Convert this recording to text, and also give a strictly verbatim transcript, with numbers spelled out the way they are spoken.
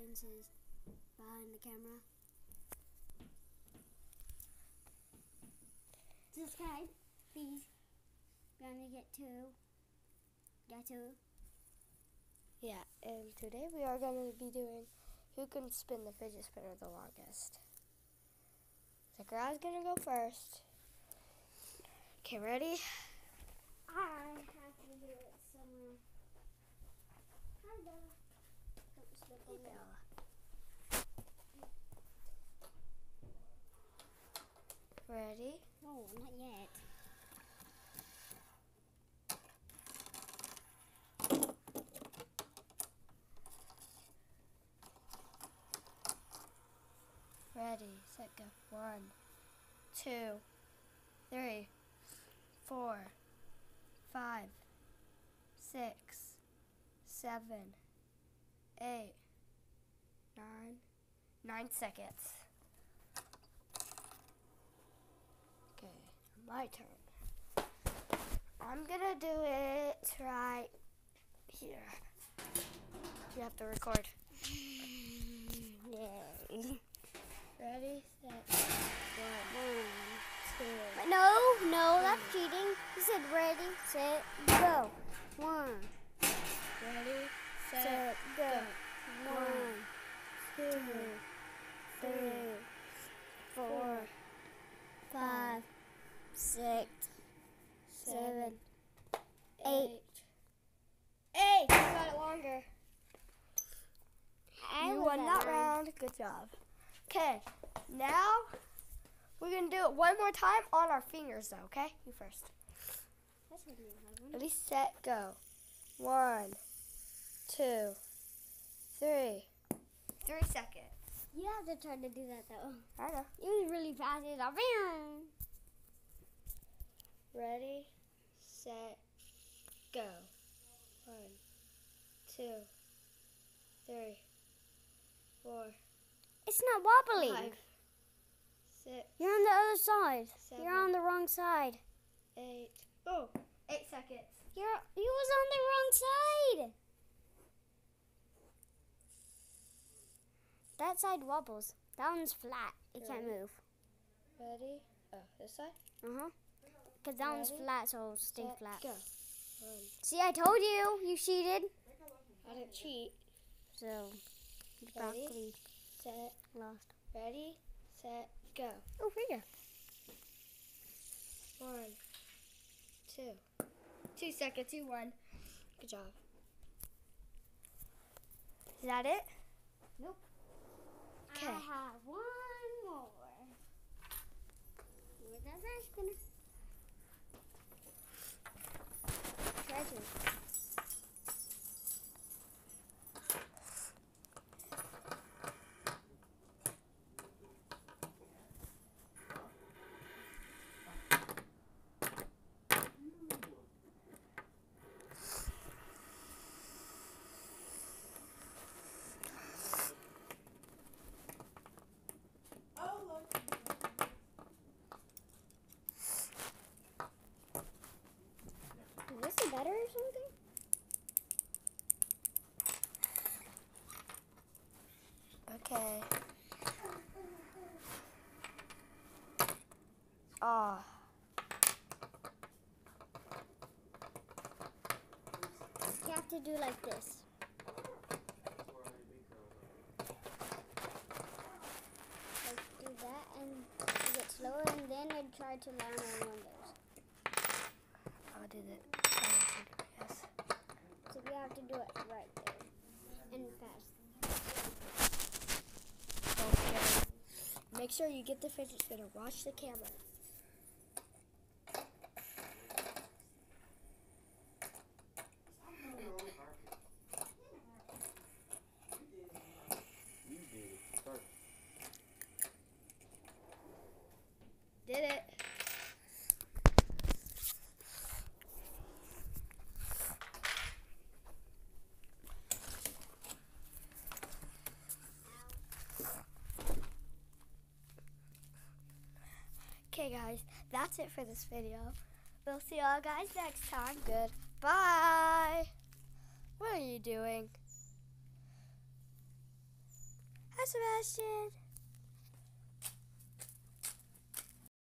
since he's behind the camera. Subscribe, please. Gonna get two. Got two. Yeah, and today we are going to be doing who can spin the fidget spinner the longest. Zachariah's gonna go first. Okay, ready? I have to do it somewhere. Hi, Bella. Don't slip on me. Ready? No, not yet. Ready, set, go. One, two, three, four, five, six, seven, eight, nine, nine seconds. Okay, my turn. I'm gonna do it right here. You have to record. Yay. Ready, set, one, one, two. No, no, that's cheating. You said ready, set, go. One, Ready, set, set, go. go. One, two, three, four, five, six, seven, eight. Eight. You got it longer. I You was won at that nine. round. Good job. Okay, now we're gonna do it one more time on our fingers, though. Okay, you first. That's what you have. Ready, set, go. One, two, three. Three seconds. You have to try to do that though. I know. It was really fast. It's like, "Bam." Ready, set, go. One, two, three, four, It's not wobbling. five, six, You're on the other side. seven, You're on the wrong side. eight. Oh, eight seconds. You're you was on the wrong side. That side wobbles. That one's flat. It can't Ready? move. Ready? Oh, this side? Uh huh. Cause that one's Ready? flat, so it'll stay Set, flat. go. One. See, I told you. You cheated. I didn't cheat. So you practically Set. lost. Ready, set, go. Oh, here you go. One, two. Two seconds, you won. Good job. Is that it? Nope. Okay. I have one more. Where's that first spinner? Treasure. Is this better or something? Okay. Ah. You have to do like this. Like do that and you get slower and then I try to land on one of those. I'll do that. Yes. So we have to do it right there and fast. Okay. Make sure you get the fidget spinner. Watch the camera. Did it. Okay guys, that's it for this video. We'll see y'all guys next time. Goodbye. What are you doing? Hi, Sebastian.